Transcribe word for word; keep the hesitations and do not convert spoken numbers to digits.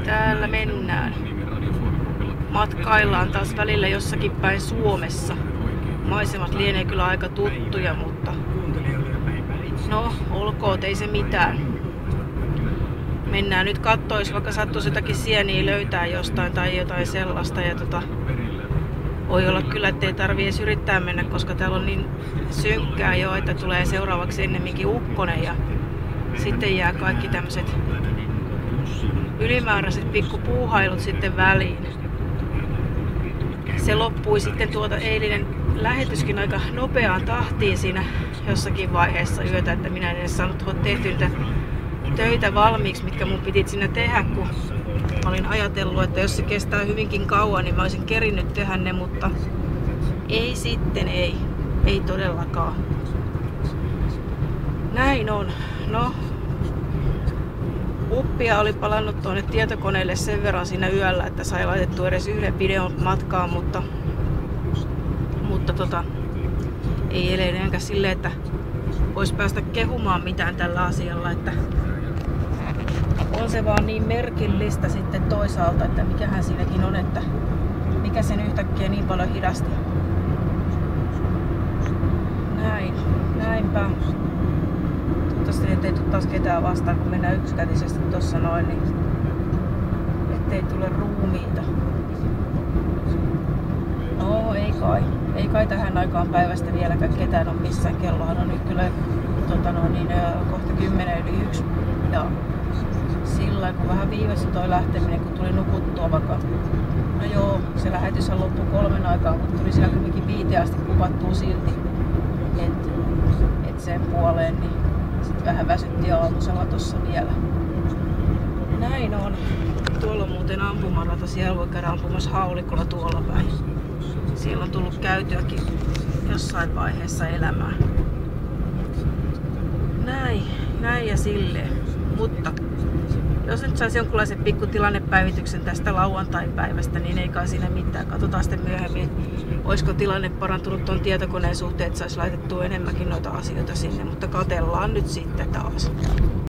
Täällä mennään. Matkaillaan taas välillä jossakin päin Suomessa. Maisemat lienee kyllä aika tuttuja, mutta no, olkoot, ei se mitään. Mennään nyt kattoo, jos vaikka sattuisi jotakin sieniä löytää jostain tai jotain sellaista. Ja tota, voi olla kyllä, ettei tarvii edes yrittää mennä, koska täällä on niin synkkää jo, että tulee seuraavaksi ennemminkin ukkonen. Ja sitten jää kaikki tämmöiset ylimääräiset pikkupuuhailut sitten väliin. Se loppui sitten tuota eilinen lähetyskin aika nopeaan tahtiin siinä jossakin vaiheessa yötä, että minä en edes saanut tehtyä töitä valmiiksi, mitkä mun piti siinä tehdä, kun mä olin ajatellut, että jos se kestää hyvinkin kauan, niin mä olisin kerinnyt tehdä ne, mutta ei sitten, ei. Ei todellakaan. Näin on. No, uppia oli palannut tuonne tietokoneelle sen verran siinä yöllä, että sai laitettua edes yhden videon matkaan, mutta, mutta tota, ei edelleenkään silleen, että voisi päästä kehumaan mitään tällä asialla, että on se vaan niin merkillistä sitten toisaalta, että mikähän siinäkin on, että mikä sen yhtäkkiä niin paljon hidasti. Näin, näinpä. Toivottavasti nyt ei tule taas ketään vastaan, kun mennään yksikätisesti tossa noin, niin ettei tule ruumiita. No ei kai. Ei kai tähän aikaan päivästä vieläkään ketään ole missään. Kellohan on nyt kyllä tota no, niin, kohta kymmenen yli yksi. Ja sillä kun vähän viiväsi toi lähteminen, kun tuli nukuttua vaikka. No joo, se lähetyshän loppui kolmen aikaan, mutta tuli siellä kuitenkin viiteen asti kuvattua silti. Et, et sen puoleen, niin sit vähän väsytti aamusella tossa vielä. Näin on. Tuolla on muuten ampumarata, siellä voi käydä ampumassa haulikolla tuolla päin. Siellä on tullut käytyäkin jossain vaiheessa elämää. Näin, näin ja silleen. Mutta jos nyt saisi jonkunlaisen pikkutilannepäivityksen tästä lauantai-päivästä, niin ei kai siinä mitään. Katsotaan sitten myöhemmin, olisiko tilanne parantunut tuon tietokoneen suhteen, että saisi laitettua enemmänkin noita asioita sinne. Mutta katsellaan nyt sitten taas.